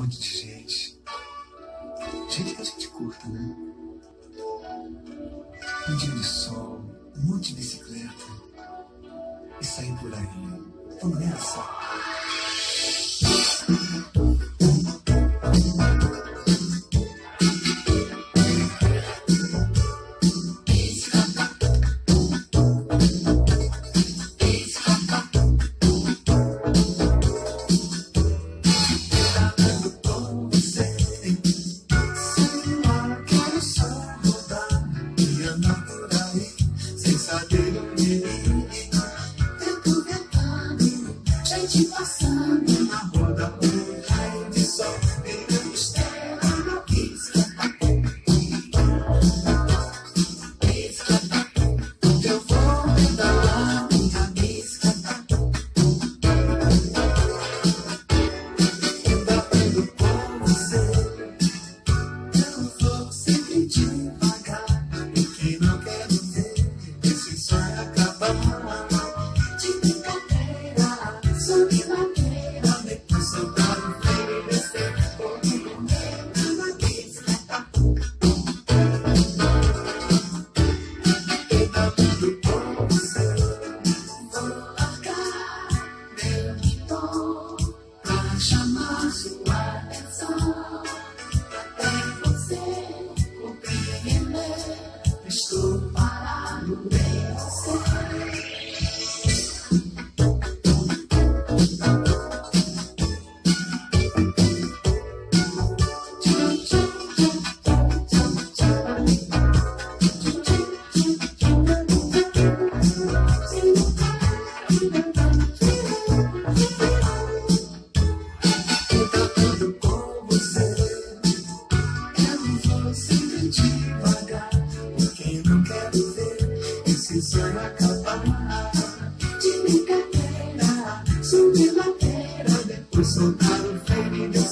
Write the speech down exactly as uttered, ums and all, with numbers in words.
monte de gente. Gente que a gente curta, né? Um dia de sol, um monte de bicicleta. E sair por aí. Vamos nessa. De brincadeira, subir ladeira, depois soltar o freio.